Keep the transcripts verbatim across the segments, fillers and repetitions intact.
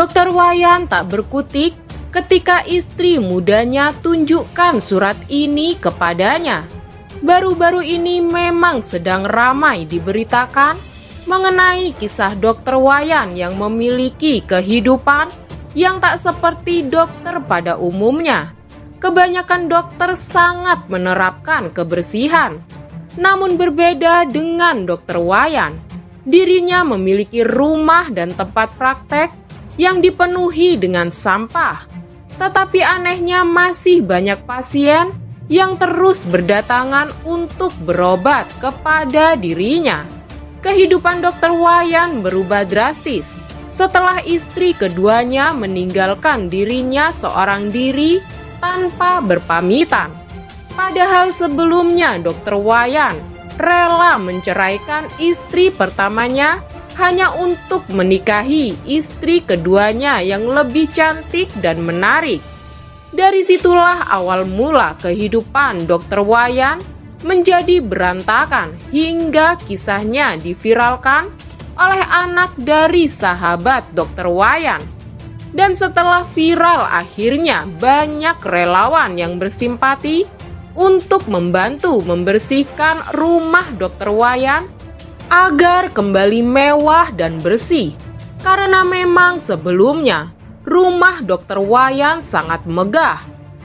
Dokter Wayan tak berkutik ketika istri mudanya tunjukkan surat ini kepadanya. Baru-baru ini memang sedang ramai diberitakan mengenai kisah Dokter Wayan yang memiliki kehidupan yang tak seperti dokter pada umumnya. Kebanyakan dokter sangat menerapkan kebersihan. Namun berbeda dengan Dokter Wayan, dirinya memiliki rumah dan tempat praktek yang dipenuhi dengan sampah. Tetapi anehnya masih banyak pasien yang terus berdatangan untuk berobat kepada dirinya. Kehidupan Dokter Wayan berubah drastis setelah istri keduanya meninggalkan dirinya seorang diri tanpa berpamitan. Padahal sebelumnya Dokter Wayan rela menceraikan istri pertamanya hanya untuk menikahi istri keduanya yang lebih cantik dan menarik. Dari situlah awal mula kehidupan Dokter Wayan menjadi berantakan hingga kisahnya diviralkan oleh anak dari sahabat Dokter Wayan. Dan setelah viral, akhirnya banyak relawan yang bersimpati untuk membantu membersihkan rumah Dokter Wayan agar kembali mewah dan bersih. Karena memang sebelumnya rumah Dokter Wayan sangat megah.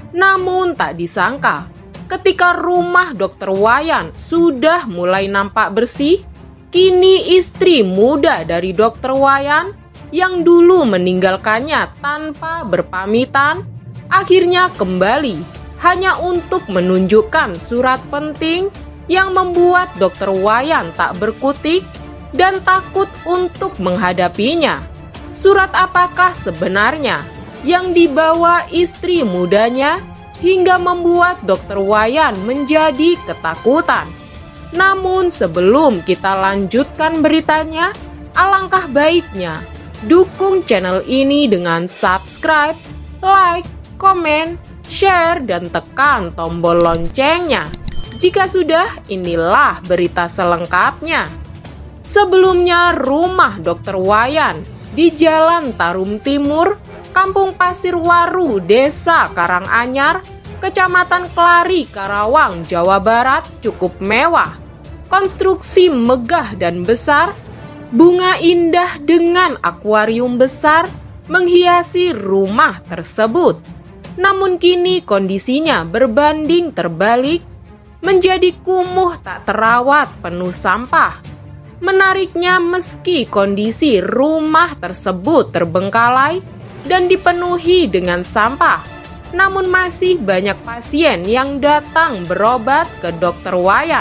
Namun tak disangka ketika rumah Dokter Wayan sudah mulai nampak bersih, kini istri muda dari Dokter Wayan yang dulu meninggalkannya tanpa berpamitan akhirnya kembali hanya untuk menunjukkan surat penting yang membuat Dokter Wayan tak berkutik dan takut untuk menghadapinya. Surat apakah sebenarnya yang dibawa istri mudanya hingga membuat Dokter Wayan menjadi ketakutan? Namun sebelum kita lanjutkan beritanya, alangkah baiknya dukung channel ini dengan subscribe, like, komen, share, dan tekan tombol loncengnya. Jika sudah, inilah berita selengkapnya. Sebelumnya, rumah Dokter Wayan di Jalan Tarum Timur, Kampung Pasir Waru, Desa Karanganyar, Kecamatan Kelari, Karawang, Jawa Barat cukup mewah. Konstruksi megah dan besar, bunga indah dengan akuarium besar menghiasi rumah tersebut. Namun kini kondisinya berbanding terbalik, menjadi kumuh tak terawat penuh sampah. Menariknya meski kondisi rumah tersebut terbengkalai dan dipenuhi dengan sampah, namun masih banyak pasien yang datang berobat ke Dokter Wayan.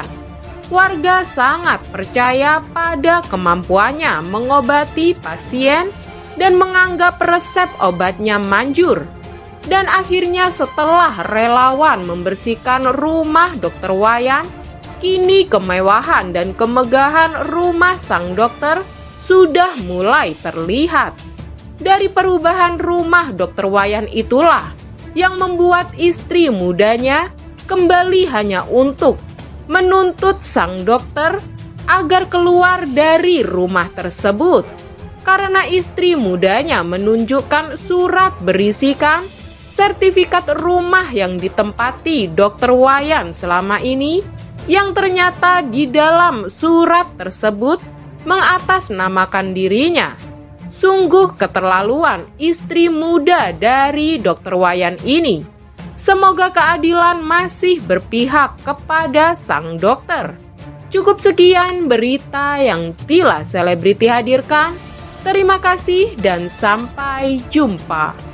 Warga sangat percaya pada kemampuannya mengobati pasien dan menganggap resep obatnya manjur. Dan akhirnya setelah relawan membersihkan rumah Dokter Wayan, kini kemewahan dan kemegahan rumah sang dokter sudah mulai terlihat. Dari perubahan rumah Dokter Wayan itulah yang membuat istri mudanya kembali hanya untuk menuntut sang dokter agar keluar dari rumah tersebut. Karena istri mudanya menunjukkan surat berisikan sertifikat rumah yang ditempati Dokter Wayan selama ini, yang ternyata di dalam surat tersebut mengatasnamakan dirinya. Sungguh keterlaluan istri muda dari Dokter Wayan ini. Semoga keadilan masih berpihak kepada sang dokter. Cukup sekian berita yang Tila Selebriti hadirkan. Terima kasih dan sampai jumpa.